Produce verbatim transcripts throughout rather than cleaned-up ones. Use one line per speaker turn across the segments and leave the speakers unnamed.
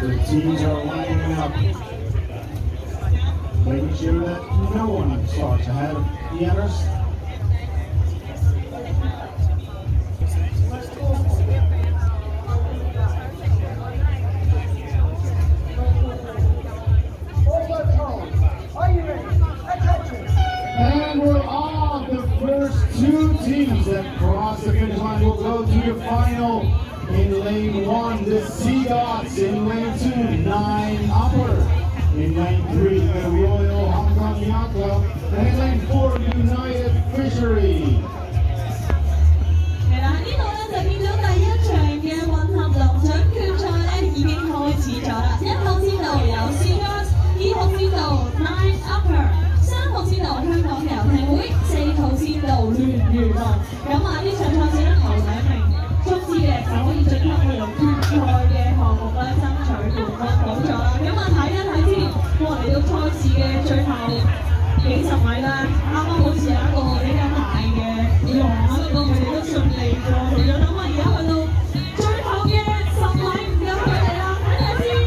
The teams are lining up, making sure that no one starts ahead of the others. And we're off. The first two teams that cross the finish line will go to the final. In lane one, the Sea Gods. In lane two, nine upper. In lane three, the Royal Hong Kong Yacht Club. And in lane four, United Fishery.
係啦，呢度咧就見到第一場嘅混合輪獎決賽咧已經開始咗啦。一號線道有 Sea Gods， 二號線道 Nine Upper， 三號線道香港遊艇會，四號線道聯娛樂。咁啊，呢場賽事咧頭兩名中至嘅就可以進入去決賽嘅項目咧，爭取冠軍寶座啦。咁啊，睇一睇先，哇！嚟到賽事嘅最後幾十米啦，啱啱好似有一個比較大嘅浪啊，不過佢哋都順利過到咗。咁啊，而家去到最後嘅十米，唔夠佢哋啦，睇睇先。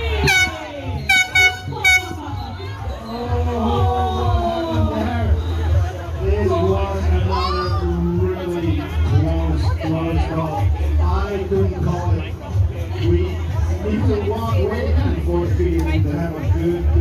Oh, this was another really close, close call. I couldn't call it. We need to walk away and force feed to have a good